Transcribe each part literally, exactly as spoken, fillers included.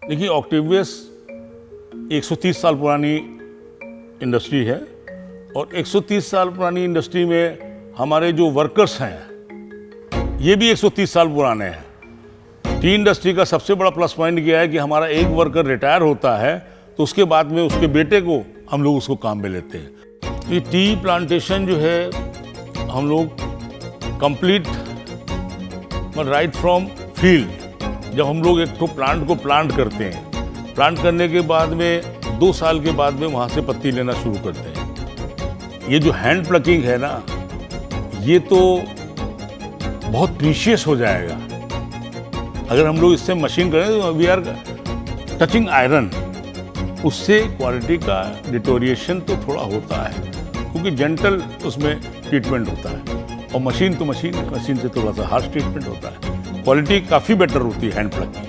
देखिए, ऑक्टेवियस एक सौ तीस साल पुरानी इंडस्ट्री है और एक सौ तीस साल पुरानी इंडस्ट्री में हमारे जो वर्कर्स हैं ये भी एक सौ तीस साल पुराने हैं। टी इंडस्ट्री का सबसे बड़ा प्लस पॉइंट क्या है कि हमारा एक वर्कर रिटायर होता है तो उसके बाद में उसके बेटे को हम लोग उसको काम में लेते हैं। ये टी प्लांटेशन जो है हम लोग कंप्लीट राइट फ्रॉम फील्ड, जब हम लोग एक तो प्लांट को प्लांट करते हैं, प्लांट करने के बाद में दो साल के बाद में वहाँ से पत्ती लेना शुरू करते हैं। ये जो हैंड प्लकिंग है ना, ये तो बहुत प्रीशियस हो जाएगा अगर हम लोग इससे मशीन करें तो वी आर टचिंग आयरन। उससे क्वालिटी का डिटोरिएशन तो थोड़ा होता है क्योंकि जेंटल उसमें ट्रीटमेंट होता है और मशीन तो मशीन है, मशीन से थोड़ा सा हार्श ट्रीटमेंट होता है। क्वालिटी काफ़ी बेटर होती है हैंड प्लकिंग।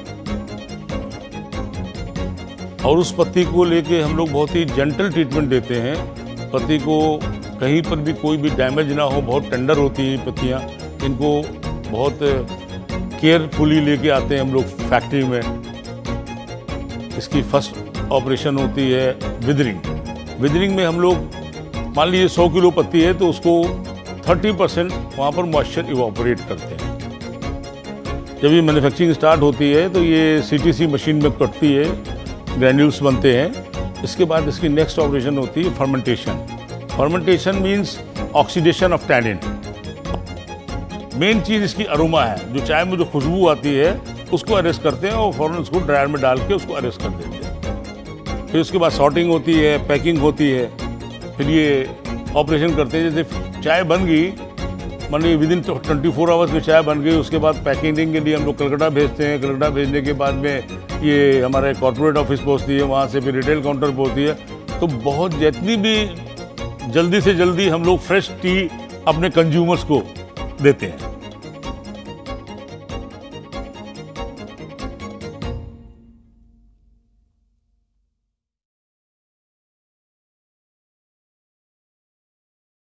और उस पत्ती को लेके हम लोग बहुत ही जेंटल ट्रीटमेंट देते हैं। पत्ती को कहीं पर भी कोई भी डैमेज ना हो, बहुत टेंडर होती हैं पत्तियाँ, इनको बहुत केयरफुली लेके आते हैं हम लोग फैक्ट्री में। इसकी फर्स्ट ऑपरेशन होती है विदरिंग। विदरिंग में हम लोग मान लीजिए सौ किलो पत्ती है तो उसको तीस परसेंट वहाँ पर मॉइस्चर इवापोरेट करते हैं। जब ये मैन्युफैक्चरिंग स्टार्ट होती है तो ये सीटीसी मशीन में कटती है, ग्रैन्यूल्स बनते हैं। इसके बाद इसकी नेक्स्ट ऑपरेशन होती है fermentation. Fermentation means oxidation of tannin. Main चीज़ इसकी अरोमा है, जो चाय में जो खुशबू आती है उसको अरेस्ट करते हैं और फ़ौरन उसको ड्रायर में डाल के उसको अरेस्ट कर देते हैं। फिर उसके बाद सॉर्टिंग होती है, पैकिंग होती है, फिर ये ऑपरेशन करते हैं। जैसे चाय बन गई, मान लीजिए within twenty four hours में चाय बन गई, उसके बाद पैकेजिंग के लिए हम लोग कलकत्ता भेजते हैं। कलकत्ता भेजने के बाद में ये हमारे कॉर्पोरेट ऑफिस पहुँचती है, वहाँ से फिर रिटेल काउंटर पहुँचती है। तो बहुत जितनी भी जल्दी से जल्दी हम लोग फ्रेश टी अपने कंज्यूमर्स को देते हैं।